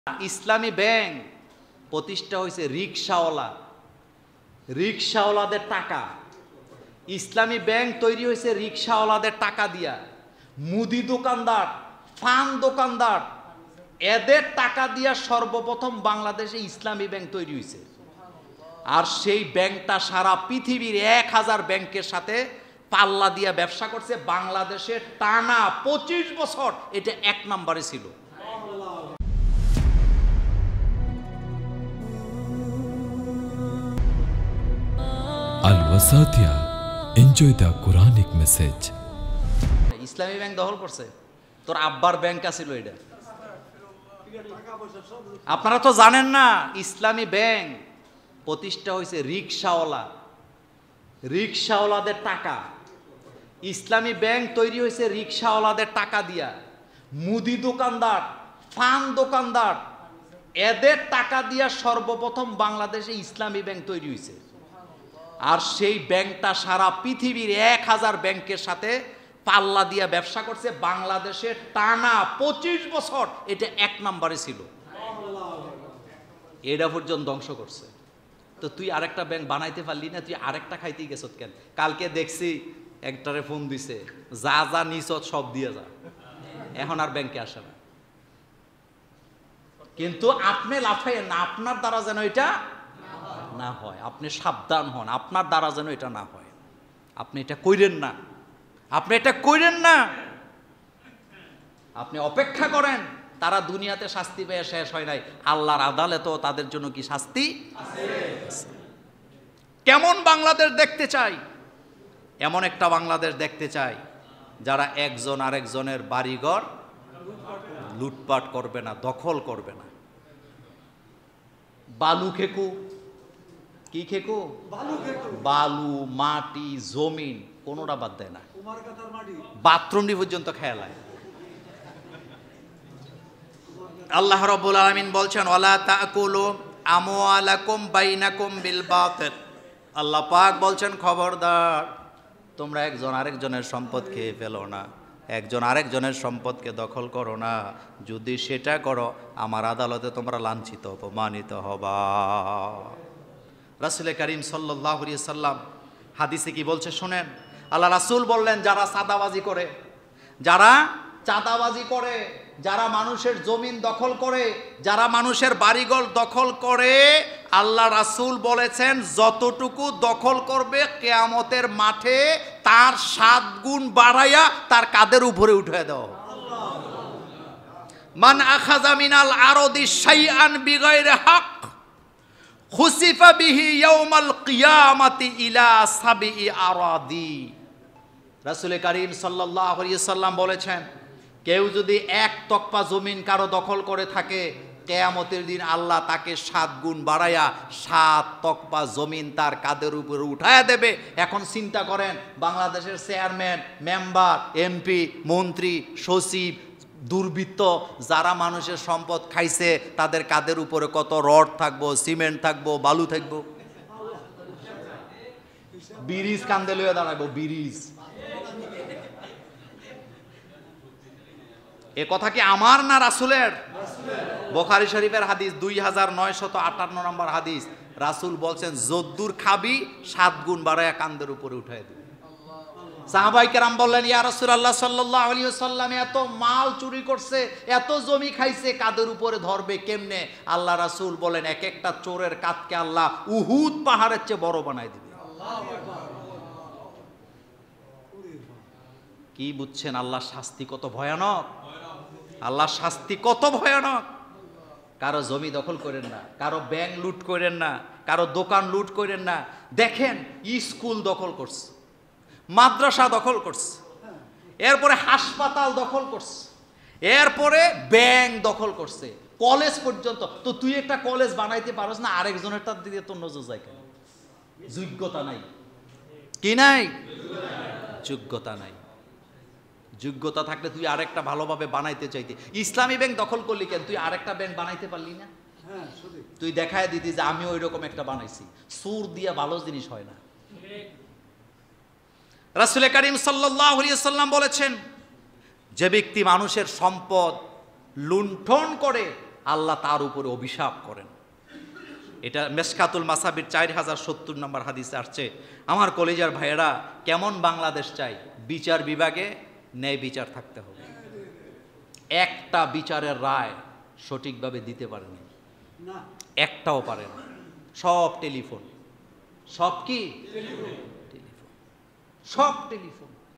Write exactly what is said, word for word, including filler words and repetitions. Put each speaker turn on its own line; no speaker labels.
ইসলামী bank প্রতিষ্ঠা হয়েছে রিকশাওয়ালা রিকশাওয়ালাদের টাকা। ইসলামী ব্যাংক তৈরি হয়েছে রিকশাওয়ালাদের টাকা দিয়া। মুদি দোকানদার, পান দোকানদার, এদের টাকা দিয়া সর্বপ্রথম বাংলাদেশে ইসলামী ব্যাংক তৈরি হয়েছে। আর সেই ব্যাংকটা সারা পৃথিবীর এক হাজার ব্যাংকের সাথে পাল্লা দিয়া ব্যবসা করছে। বাংলাদেশে টানা পঁচিশ বছর এটা এক নম্বরে ছিল।
Al-Wasatiyah, enjoy the Quranic message.
ইসলামী ব্যাংক দখল করছে। তোর আব্বার ব্যাংক আছিল এটা। আপনারা তো জানেন না, ইসলামী ব্যাংক প্রতিষ্ঠা হয়েছে রিকশাওয়ালা রিকশাওয়ালাদের টাকা। ইসলামী ব্যাংক তৈরি হয়েছে রিকশাওয়ালাদের টাকা দিয়া। মুদি দোকানদার, পান দোকানদার, এদের টাকা দিয়া সর্বপ্রথম বাংলাদেশে ইসলামী ব্যাংক তৈরি হয়েছে। আর সেই ব্যাংকটা সারা পৃথিবীর এক হাজার ব্যাংকের সাথে পাল্লা দিয়া ব্যবসা করছে। বাংলাদেশে টানা পঁচিশ বছর এটা এক নম্বরে ছিল। এটা পর্যন্ত ধ্বংস করছে। তো তুই আরেকটা ব্যাংক বানাইতে পারলি না? তুই আরেকটা খাইতেই গেছ কেন? কালকে দেখছি একটারে ফোন দিছে, যা যা নিছ সব দিয়ে যা, এখন আর ব্যাংকে আসে না। কিন্তু আপনি লাফাইয়েন না, আপনার দ্বারা যেন এটা না হয়। আপনি সাবধান হন, আপনার দ্বারা যেন এটা না হয়। আপনি এটা কইরেন না, আপনি এটা কইরেন না। আপনি অপেক্ষা করেন, তারা দুনিয়াতে শাস্তি পেয়ে শেষ হয় নাই, আল্লাহর আদালতেও তাদের জন্য কি শাস্তি আছে? কেমন বাংলাদেশ দেখতে চাই? এমন একটা বাংলাদেশ দেখতে চাই যারা একজন আরেকজনের বাড়িঘর লুটপাট করবে না, দখল করবে না। বালু খেকু, কি খেকু? বালু, মাটি, জমিন কোনোটা বাদ দেয় না। বাথরুমটি পর্যন্ত খেয়ালায়। আল্লাহ রাব্বুল আলামিন বলছেন, ওয়ালা তাকুলু আমওয়ালাকুম বাইনাকুম বিল বাতিল। আল্লাহ পাক বলছেন, খবরদার তোমরা একজন আরেকজনের সম্পদ খেয়ে ফেলো না, একজন আরেকজনের সম্পদকে দখল করো না। যদি সেটা করো, আমার আদালতে তোমরা লাঞ্ছিত অপমানিত হবা। রাসূল করিম সাল্লাল্লাহু আলাইহি সাল্লাম হাদিসে কি বলছে শোনেন। আল্লাহ রাসূল বললেন, যারা চাঁদাবাজি করে, যারা চাঁদাবাজি করে, যারা মানুষের জমিন দখল করে, যারা মানুষের বাড়িঘর দখল করে, আল্লাহ রাসূল বলেছেন যতটুকু দখল করবে কিয়ামতের মাঠে তার সাত গুণ বাড়াইয়া তার কাঁধের উপরে উঠিয়ে দাও। মান আখাযা মিনাল আরদি শাইআন বিগাইরি হক খুসিফা বিহি ইয়াউমাল কিয়ামাতি ইলা সাবঈ আরাদি। রাসূল করিম সাল্লাল্লাহু আলাইহি সাল্লাম বলেছেন, কেউ যদি এক তকপা জমিন কারো দখল করে থাকে, কিয়ামতের দিন আল্লাহ তাকে সাত গুণ বাড়াইয়া সাত তকপা জমিন তার কাঁধের উপরে উঠায়া দেবে। এখন চিন্তা করেন, বাংলাদেশের চেয়ারম্যান, মেম্বার, এমপি, মন্ত্রী, সচিব, দুর্বৃত্ত যারা মানুষের সম্পদ খাইছে, তাদের কাঁধের উপরে কত রড থাকবো, সিমেন্ট থাকবো, বালু থাকবো। ব্রিজ কান্দে লইয়া দাঁড়াবো, ব্রিজ। এ কথা কি আমার না রাসূলের? বুখারী শরীফের হাদিস, দুই হাজার নয়শত আটান্ন নম্বর হাদিস। রাসূল বলছেন, যদ্দুর খাবি সাত গুণ বাড়ায়া কান্দের উপরে উঠাই দিবে। সাহাবায়ে কেরাম বললেন, ইয়া রাসূলুল্লাহ সাল্লাল্লাহু আলাইহি ওয়াসাল্লাম, এত মাল চুরি করছে, এত জমি খাইছে, কাদের উপরে ধরবে কেমনে? আল্লাহ রাসূল বলেন, এক একটা চোরের কাঁধকে আল্লাহ উহুদ পাহাড়ের চেয়ে বড় বানাই দিবে। কি বুঝছেন আল্লাহর শাস্তি কত ভয়ানক? আল্লাহর শাস্তি কত ভয়ানক। কারো জমি দখল করেন না, কারো ব্যাংক লুট করেন না, কারো দোকান লুট করেন না। দেখেন, স্কুল দখল করছে, মাদ্রাসা দখল করছে, এরপরে হাসপাতাল দখল করছে, এরপরে ব্যাংক দখল করছে, কলেজ পর্যন্ত। তো তুই একটা কলেজ বানাইতে পারস না, আরেকজনের তার দিকে তোর নজর যায় কেন? যোগ্যতা নাই। কি নাই? যোগ্যতা নাই। যোগ্যতা থাকলে তুই আরেকটা ভালোভাবে বানাইতে চাইতি। ইসলামী ব্যাংক দখল করলি কেন? তুই আরেকটা ব্যাংক বানাইতে পারলি না? তুই দেখায় দিতি যে আমি ওই রকম একটা বানাইছি। সুর দিয়া ভালো জিনিস হয় না। রাসূল করিম সাল্লাল্লাহু আলাইহি ওয়াসাল্লাম বলেছেন, যে ব্যক্তি মানুষের সম্পদ লুণ্ঠন করে আল্লাহ তার উপরে অভিশাপ করেন। এটা মেশকাতুল মাসাবির চার হাজার সত্তর নম্বর হাদিসে আসছে। আমার কলেজার ভাইয়েরা, কেমন বাংলাদেশ চাই? বিচার বিভাগে ন্যায় বিচার থাকতে হবে। একটা বিচারের রায় সঠিকভাবে দিতে পারেনি, একটাও পারে না। সব টেলিফোন, সব কি টেলিফোন, সব টেলিফোন।